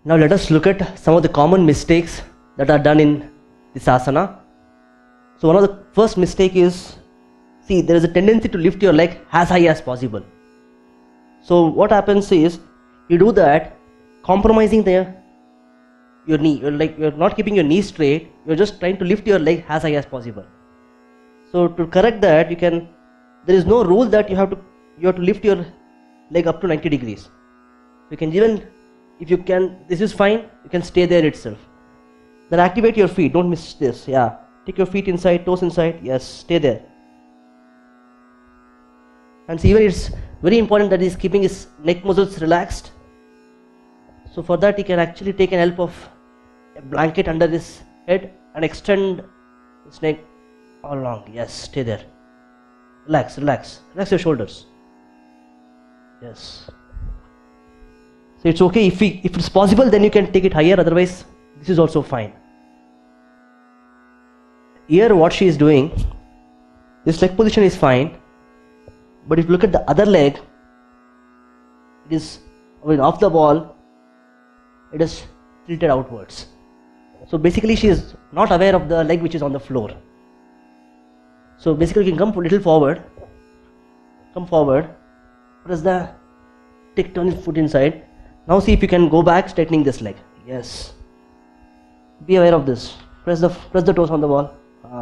Now let us look at some of the common mistakes that are done in this asana. So one of the first mistake is, see, there is a tendency to lift your leg as high as possible. So what happens is, you do that compromising your knee. You're not keeping your knee straight, you're just trying to lift your leg as high as possible. So to correct that, there is no rule that you have to lift your leg up to 90 degrees. You can even, if you can, this is fine, you can stay there itself. Then activate your feet, don't miss this, yeah. Take your feet inside, toes inside, yes, stay there. And see, even it's very important that he's keeping his neck muscles relaxed. So for that he can actually take an help of a blanket under his head and extend his neck all along. Yes, stay there. Relax, relax, relax your shoulders. Yes. So it's okay, if it's possible, then you can take it higher, otherwise this is also fine. Here what she is doing, this leg position is fine, but if you look at the other leg, it is off the ball, it is tilted outwards. So basically she is not aware of the leg which is on the floor. So basically you can come a little forward, press the, turn his foot inside. Now see if you can go back, straightening this leg. Yes. Be aware of this. Press the toes on the ball.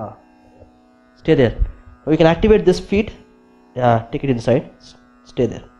Stay there. Now you can activate this feet. Yeah, take it inside. Stay there.